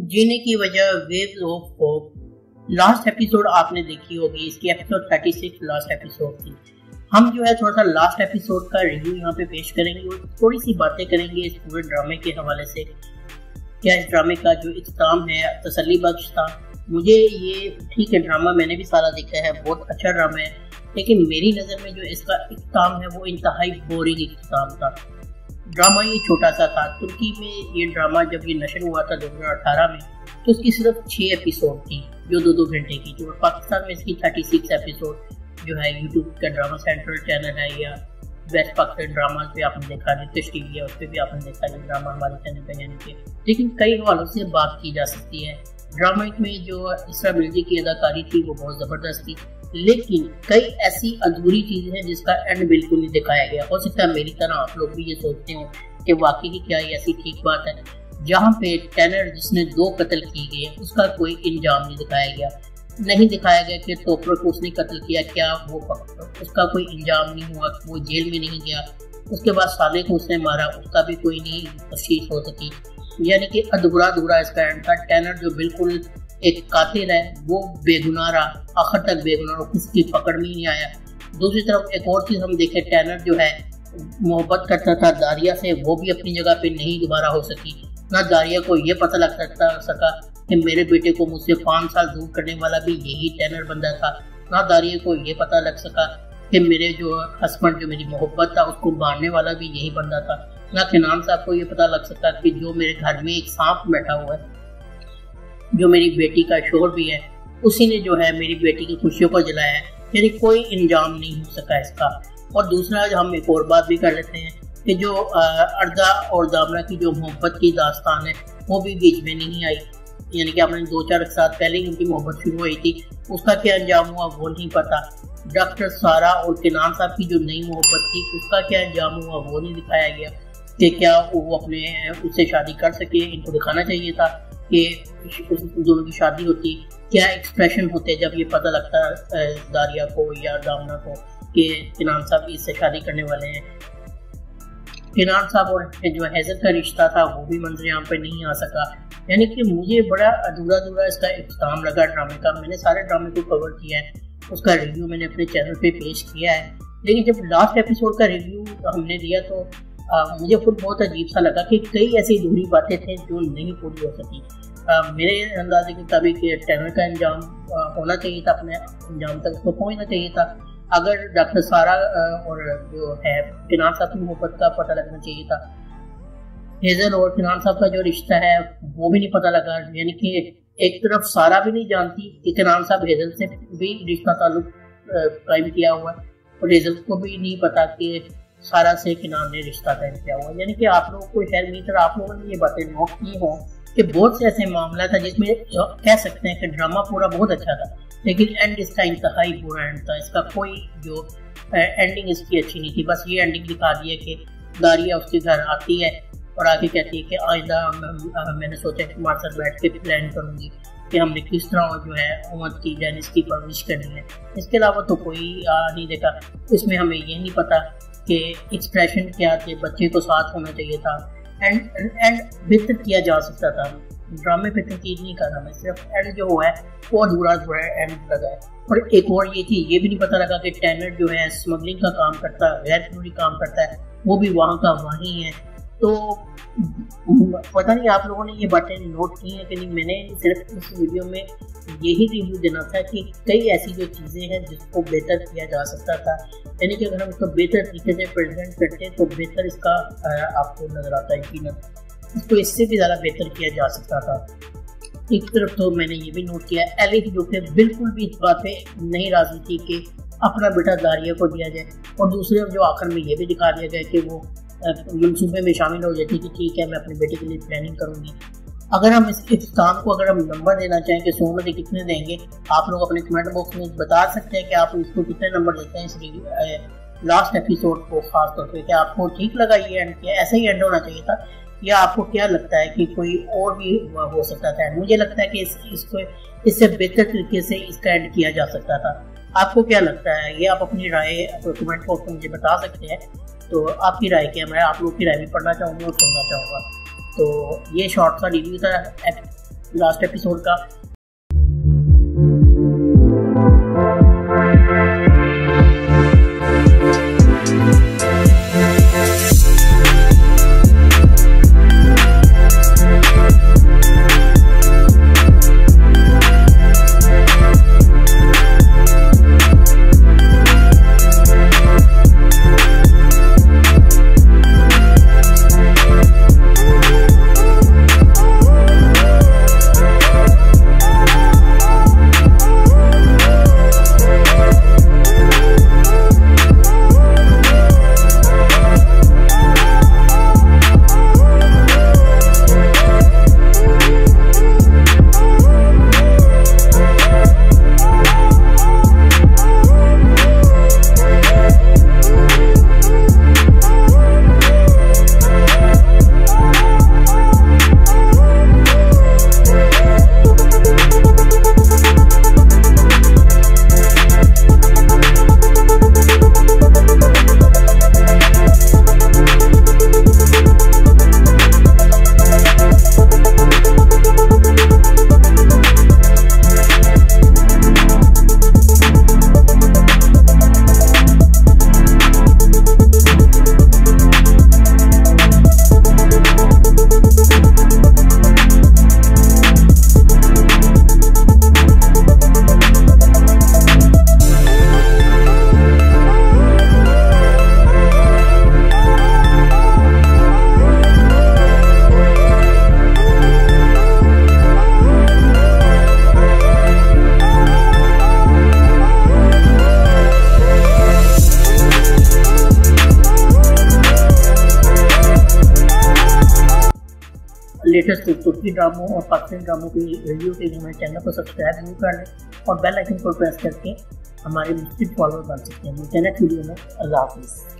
जीने की वजह waves of hope last episode आपने देखी होगी। इसकी एपिसोड 36 लास्ट एपिसोड थी। हम जो है थोड़ा सा लास्ट एपिसोड का रिव्यू यहाँ पे पेश करेंगे और थोड़ी सी बातें करेंगे इस पूरे ड्रामे के हवाले से। क्या इस ड्रामे का जो इख्तिताम है तसल्ली बख्श था। मुझे ये ठीक है, ड्रामा मैंने भी सारा देखा है, बहुत अच्छा ड्रामा है, लेकिन मेरी नज़र में जो इसका इख्तिताम है वो इंतहाई बोरिंग इख्तिताम था। ड्रामा ये छोटा सा था। तुर्की में ये ड्रामा जब ये नशर हुआ था 2018 में, तो इसकी सिर्फ 6 एपिसोड थी जो 2-2 घंटे की थी, और पाकिस्तान में इसकी 36 एपिसोड जो है यूट्यूब का ड्रामा सेंट्रल चैनल है या बेस्ट पाकिस्तान ड्रामा पे आपने देखा, निर्तिश टीवी है उस पर भी आपने देखा ये ड्रामा हमारे चैनल पर यानी कि। लेकिन कई हवालों से बात की जा सकती है। ड्रामा में जो इसरा बिल्जिक की अदाकारी थी वो बहुत ज़बरदस्त थी, लेकिन कई ऐसी अधूरी चीज़ें हैं जिसका एंड बिल्कुल नहीं दिखाया गया। हो सकता है मेरी तरह आप लोग भी ये सोचते हो कि वाकई की क्या ये ऐसी ठीक बात है। जहाँ पे टेनर जिसने 2 कत्ल किए गए उसका कोई इंजाम नहीं दिखाया गया, नहीं दिखाया गया कि तोपर को उसने कत्ल किया, क्या वो उसका कोई इंजाम नहीं हुआ, वो जेल में नहीं गया। उसके बाद साले को उसने मारा, उसका भी कोई नहीं तफ्तीश हो सकी। यानी कि अधूरा अधूरा इसका एंड था। टेनर जो बिल्कुल एक कातिल है वो बेगुनाह रहा, आखिर तक बेगुनाह रहा, किसकी पकड़ में नहीं आया। दूसरी तरफ एक और चीज़ हम देखें, टेनर जो है मोहब्बत करता था दारिया से, वो भी अपनी जगह पे नहीं दोबारा हो सकी। ना दारिया को ये पता लग सका कि मेरे बेटे को मुझसे 5 साल दूर करने वाला भी यही टेनर बंदा था। ना दारिया को ये पता लग सका कि मेरे जो हस्बैंड जो मेरी मोहब्बत था उसको मारने वाला भी यही बंदा था। ना किनान साहब को ये पता लग सका कि जो मेरे घर में एक सांप बैठा हुआ है, जो मेरी बेटी का शोर भी है, उसी ने जो है मेरी बेटी की खुशियों को जलाया है। यानी कोई इंजाम नहीं हो सका इसका। और दूसरा हम एक और बात भी कर लेते हैं कि जो अर्दा और दामना की जो मोहब्बत की दास्तान है वो भी बीच में नहीं आई। यानी कि आपने 2-4 साल पहले ही उनकी मोहब्बत शुरू हुई थी, उसका क्या अंजाम हुआ वो नहीं पता। डॉक्टर सारा और किनान साहब की जो नई मोहब्बत थी उसका क्या अंजाम हुआ वो नहीं दिखाया गया कि क्या वो अपने उससे शादी कर सके। इनको दिखाना चाहिए था कि दोनों की शादी होती, क्या एक्सप्रेशन होते जब ये पता लगता दारिया को या दामना को कि किनान साहब इससे शादी करने वाले हैं। किनान साहब और जो हैजल का रिश्ता था वो भी मंजर यहाँ पर नहीं आ सका। यानी कि मुझे बड़ा अधूरा इसका इख्तिताम लगा ड्रामे का। मैंने सारे ड्रामे को कवर किया है, उसका रिव्यू मैंने अपने चैनल पे पेश किया है, लेकिन जब लास्ट एपिसोड का रिव्यू हमने दिया तो मुझे खुद बहुत अजीब सा लगा कि कई ऐसी अधूरी बातें थी जो नहीं पूरी हो सकी। मेरे अंदाजे के मुताबिक टेनर का इंजाम होना चाहिए था, अपने इंजाम तक उसको पहुँचना चाहिए था। अगर डॉक्टर सारा और जो है किनान साहब की मोहब्बत का पता लगना चाहिए था। हेजल और किनान साहब का जो रिश्ता है वो भी नहीं पता लगा। यानी कि एक तरफ सारा भी नहीं जानती कि किनान साहब हेजल से भी रिश्ता ताल्लुक कायम किया हुआ है, और हेजल को भी नहीं पता कि सारा से किनान ने रिश्ता कायम किया हुआ। यानी कि आप लोगों को शायद नहीं, आप लोगों ने ये बातें नोट की हों कि बहुत से ऐसे मामला था जिसमें कह सकते हैं कि ड्रामा पूरा बहुत अच्छा था, लेकिन एंड इसका इंतहाई बुरा एंड था। इसका कोई जो एंडिंग इसकी अच्छी नहीं थी। बस ये एंडिंग दिखा दी है कि दारिया उसके घर आती है और आगे कहती है कि आइंदा मैंने सोचा कि तुम्हारे साथ बैठ के प्लान करूँगी कि हमने किस तरह जो है उम्मत की जैनिस की परवरिश करनी है। इसके अलावा तो कोई नहीं देखा। इसमें हमें ये नहीं पता कि एक्सप्रेशन क्या थे, बच्चे को साथ होना चाहिए था, एंड बेहतर किया जा सकता था। ड्रामे पे तनकीद नहीं कर रहा मैं, सिर्फ एंड जो है वो अधूरा एंड लगा है। और एक और ये थी, ये भी नहीं पता लगा कि टेनर जो है स्मगलिंग का काम करता है, गैर कानूनी काम करता है, वो भी वहाँ का वहीं है। तो पता नहीं आप लोगों ने ये बातें नोट की हैं कि नहीं। मैंने सिर्फ इस वीडियो में यही रिव्यू देना था कि कई ऐसी जो चीज़ें हैं जिसको बेहतर किया जा सकता था। यानी कि अगर हम इसको बेहतर तरीके से प्रेजेंट करते तो बेहतर इसका आपको नजर आता है कि इसको इससे भी ज़्यादा बेहतर किया जा सकता था। एक तरफ तो मैंने ये भी नोट किया एली जो कि बिल्कुल भी इस बात पे नहीं राजी थी कि अपना बेटा दारिया को दिया जाए, और दूसरे जो आखिर में ये भी दिखा दिया गया कि वो मंसूबे में शामिल हो जाती कि ठीक है मैं अपने बेटे के लिए प्लानिंग करूँगी। अगर हम इस इख्तिताम को अगर हम नंबर देना चाहें कि 100 में से कितने देंगे, आप लोग अपने कमेंट बॉक्स में बता सकते हैं कि आप इसको कितने नंबर देते हैं इस लास्ट एपिसोड को। खास तौर पर क्या आपको ठीक लगा ये एंड, क्या ऐसा ही एंड होना चाहिए था, या आपको क्या लगता है कि कोई और भी हो सकता था? मुझे लगता है कि इसको इससे बेहतर तरीके से इसका एंड किया जा सकता था। आपको क्या लगता है? ये आप अपनी राय कमेंट बॉक्स में मुझे बता सकते हैं। तो आपकी राय क्या है? मैं आप लोग की राय भी पढ़ना चाहूँगा और सुनना चाहूँगा। तो ये शॉर्ट सा रिव्यू था लास्ट एपिसोड का। लेटेस्ट तुर्की ड्रामों और पाकिस्तानी ड्रामों की रिव्यू के लिए हमारे चैनल को सब्सक्राइब जरूर कर लें और बेल आइकन को प्रेस करके हमारे मुख्तलिफ फॉलोअर बन सकते हैं। नेक्स्ट वीडियो में अल्लाह हाफिज़।